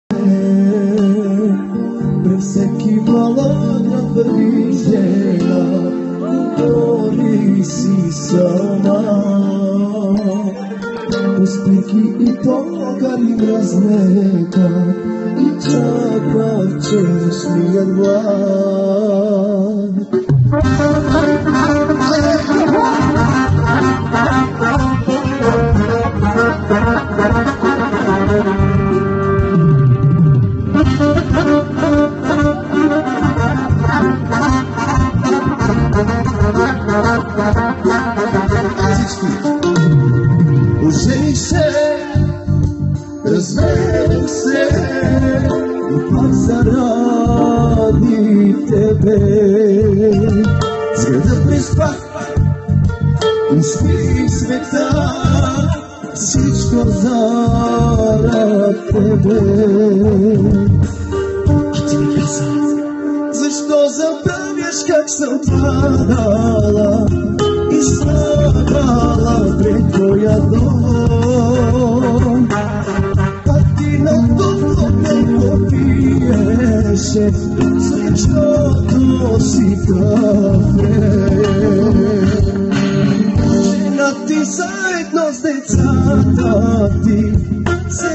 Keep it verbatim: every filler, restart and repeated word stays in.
Пред всеки балон върви жена, говори си сама. По спирки и по-гали мразнека и чака вчерашния глад. Ожених се, развех се, но пак заради тебе. С града преспах, успих света, всичко заради тебе. А ти ми каза, защо забравяш как съм падала и страдала пред твоя дом. А ти на топло ме попиеше, защото си кафе. Жена ти заедно с децата ти се